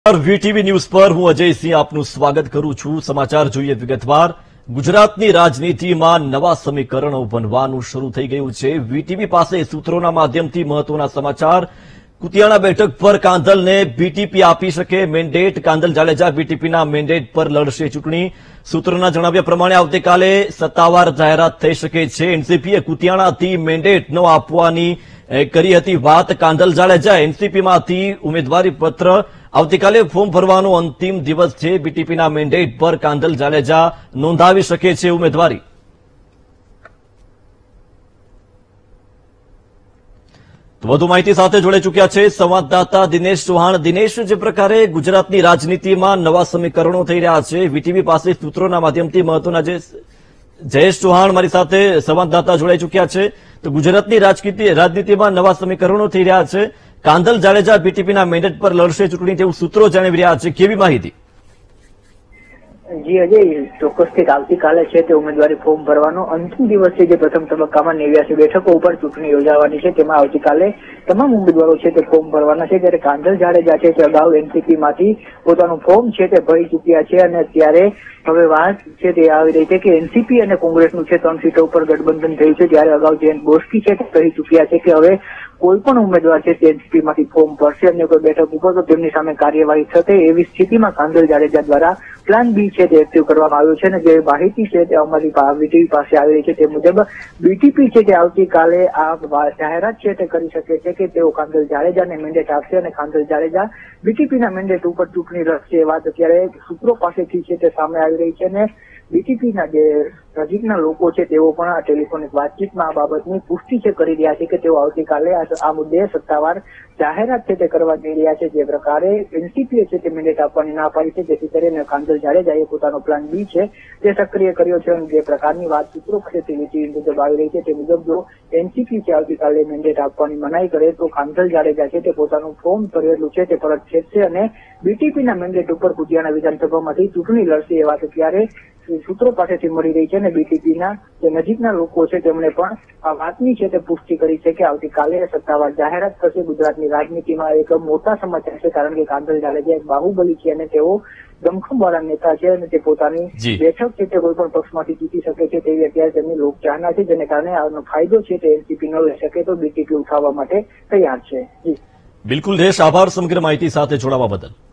VTV news પર હું અજય સિંહ આપનું સ્વાગત કરું છું। સમાચાર જોઈએ વિગતવાર। ગુજરાતની રાજનીતિમાં નવા સમીકરણો બનવાનું શરૂ થઈ ગયું છે। વીટીવી પાસે સૂત્રોના માધ્યમથી મહત્વના સમાચાર। કુતિયાણા બેઠક પર કાંધલને બીટીપી આપી શકે મેન્ડેટ। કાંધલ જાડેજા બીટીપીના મેન્ડેટ પર લડશે ચૂંટણી। સૂત્રોના જણાવ્યા પ્રમાણે આવતીકાલે સત્તાવાર જાહેરાત થઈ શકે છે। એનસીપીએ કુતિયાણાથી મેન્ડેટ ન આપવાની કરી હતી વાત। કાંધલ જાડેજા એનસીપીમાંથી ઉમેદવારી પત્ર આવતીકાલે ફોર્મ ભરવાનો અંતિમ દિવસ છે। બીટીપીના મેન્ડેટ પર કાંધલ જાડેજા નોંધાવી શકે છે ઉમેદવારી। તો વધુ માહિતી સાથે જોડાઈ ચૂક્યા છે સંવાદદાતા દિનેશ ચૌહાણ। દિનેશ, જે પ્રકારે ગુજરાતની રાજનીતિમાં નવા સમીકરણો થઈ રહ્યા છે, વીટીવી પાસે સૂત્રોના માધ્યમથી મહત્વના જયેશ ચૌહાણ મારી સાથે સંવાદદાતા જોડાઈ ચૂક્યા છે। તો ગુજરાતની રાજનીતિમાં નવા સમીકરણો થઈ રહ્યા છે। કાંધલ જાડેજા બીટીપીના મેન્ડેટ પર લડશે ચૂંટણી તેવું સૂત્રો જણાવી રહ્યા છે, કેવી માહિતી? જી અજય, ચોક્કસથી આવતીકાલે છે તે ઉમેદવારી ફોર્મ ભરવાનો અંતિમ દિવસ છે। જે પ્રથમ તબક્કામાં 89 બેઠકો ઉપર ચૂંટણી યોજાવાની છે, તેમાં આવતીકાલે તમામ ઉમેદવારો છે તે ફોર્મ ભરવાના છે। ત્યારે કાંધલ જાડેજા છે તે અગાઉ એનસીપીમાંથી પોતાનું ફોર્મ છે તે ભરી ચૂક્યા છે અને ત્યારે હવે વાત છે તે આવી રહી છે કે એનસીપી અને કોંગ્રેસનું છે 3 સીટો ઉપર ગઠબંધન થયું છે। ત્યારે અગાઉ જયંત બોસ્કી છે તે કહી ચૂક્યા છે કે હવે કોઈ પણ ઉમેદવાર છે તે એનસીપી માંથી ફોર્મ ભરશે અને કોઈ બેઠક ઉપર તો તેમની સામે કાર્યવાહી થશે। એવી સ્થિતિમાં કાંધલ જાડેજા દ્વારા પ્લાન બી છે તે એક્ટિવ કરવામાં આવ્યું છે અને જે માહિતી છે તે અમારી વીટીવી પાસે આવી રહી છે તે મુજબ બીટીપી છે તે આવતીકાલે આ જાહેરાત છે તે કરી શકે છે કે તેઓ કાંધલ જાડેજાને મેન્ડેટ આપશે અને કાંધલ જાડેજા બીટીપીના મેન્ડેટ ઉપર ચૂંટણી લડશે। એ વાત અત્યારે સૂત્રો પાસેથી છે તે સામે આવી રહી છે અને બીટીપીના જે નજીકના લોકો છે તેઓ પણ આ ટેલિફોનિક વાતચીતમાં આ બાબતની પુષ્ટિ છે કરી રહ્યા છે કે તેઓ આવતીકાલે આ મુદ્દે સત્તાવાર જાહેરાત છે તે કરવા જઈ રહ્યા છે। જે પ્રકારે એનસીપીએ છે તે મેન્ડેટ આપવાની ના પાડી છે, જેથી કરીને કાંધલ જાડેજાએ પોતાનો પ્લાન બી છે તે સક્રિય કર્યો છે અને જે પ્રકારની વાત સૂત્રો પાસેથી વીટીવી મુજબ આવી રહી છે તે મુજબ જો એનસીપી છે આવતીકાલે મેન્ડેટ આપવાની મનાઈ કરે તો કાંધલ જાડેજા છે તે પોતાનું ફોર્મ ભરેલું છે તે પરત ખેંચશે અને બીટીપીના મેન્ડેટ ઉપર કુતિયાણા વિધાનસભામાંથી ચૂંટણી લડશે। એ વાત અત્યારે સૂત્રો પાસેથી મળી રહી છે અને બીટીપીના જે નજીકના લોકો છે તેમણે પણ આ વાતની છે તે પુષ્ટિ કરી છે કે આવતીકાલે સત્તાવાર જાહેરાત થશે। ગુજરાતની રાજનીતિમાં એક મોટા સમાચાર છે, કારણ કે કાંધલ જાડેજા એક બાહુબલી છે અને તેઓ દમખમવાળા નેતા છે અને તે પોતાની બેઠક છે તે કોઈ પણ પક્ષમાંથી જીતી શકે છે તેવી અત્યારે તેમની લોકચાહના છે, જેને કારણે આનો ફાયદો છે તે એનસીપી ન લઈ શકે તો બીટીપી ઉઠાવવા માટે તૈયાર છે। જી બિલકુલ દેશ, આભાર સમગ્ર માહિતી સાથે જોડાવા બદલ।